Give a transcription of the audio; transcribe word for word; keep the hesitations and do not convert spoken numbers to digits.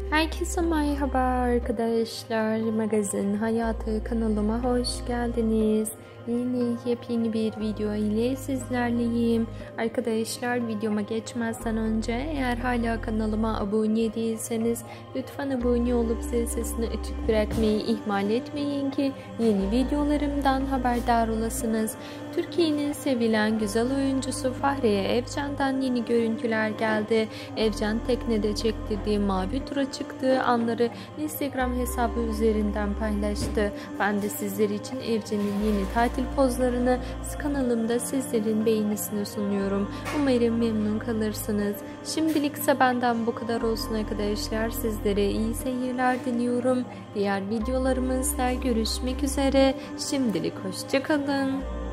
Herkese merhaba arkadaşlar. Magazin Hayatı kanalıma hoş geldiniz. Yeni yepyeni bir video ile sizlerleyim. Arkadaşlar, videoma geçmezden önce eğer hala kanalıma abone değilseniz lütfen abone olup zil sesini açık bırakmayı ihmal etmeyin ki yeni videolarımdan haberdar olasınız. Türkiye'nin sevilen güzel oyuncusu Fahriye Evcen'den yeni görüntüler geldi. Evcen teknede çektirdiği mavi tura çıktığı anları Instagram hesabı üzerinden paylaştı. Ben de sizler için Evcen'in yeni tatil pozlarını kanalımda sizlerin beğenisini sunuyorum. Umarım memnun kalırsınız. Şimdilik ise benden bu kadar olsun arkadaşlar. Sizlere iyi seyirler diliyorum. Diğer videolarımızda görüşmek üzere. Şimdilik hoşça kalın.